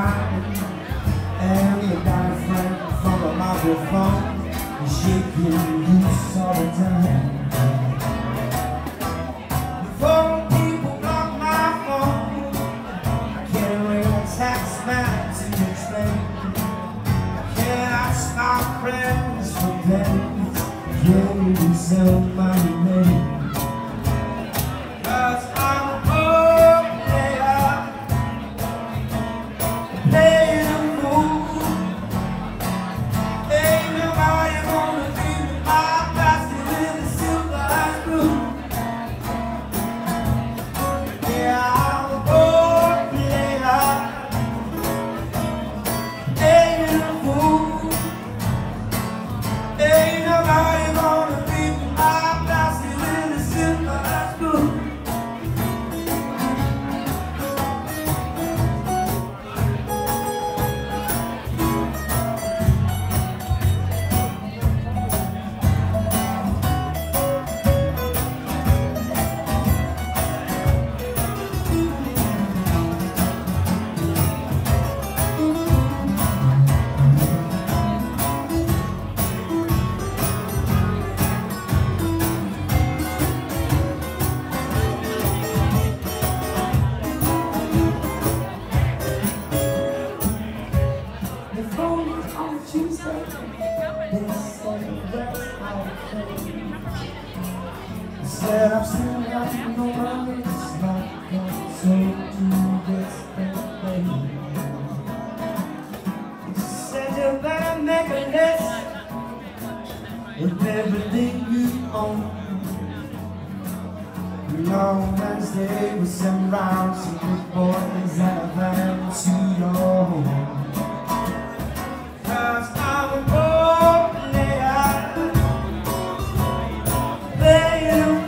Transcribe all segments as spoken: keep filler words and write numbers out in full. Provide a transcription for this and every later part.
mind. And the diaphragm from a microphone is shaking loose all the time. Before people block my phone, I can't ring a tax man to explain. Can I stop friends for pennies? Can you sell my name? Cause I'm a poor player, playing a fool. Ain't nobody gonna give me my pasty with a silver spoon. Yeah, I'm a poor player, playing a fool. Ain't nobody gonna give me my pasty with a silver spoon. Said I've still got no money, it's not gone, so do this thing. Said you better make a list with everything you own. You know, Wednesday with some rounds, some good boys and a van to your home. Cause I'm a poor player, playing a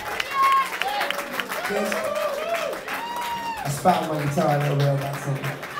I spat on my guitar a little bit on that song.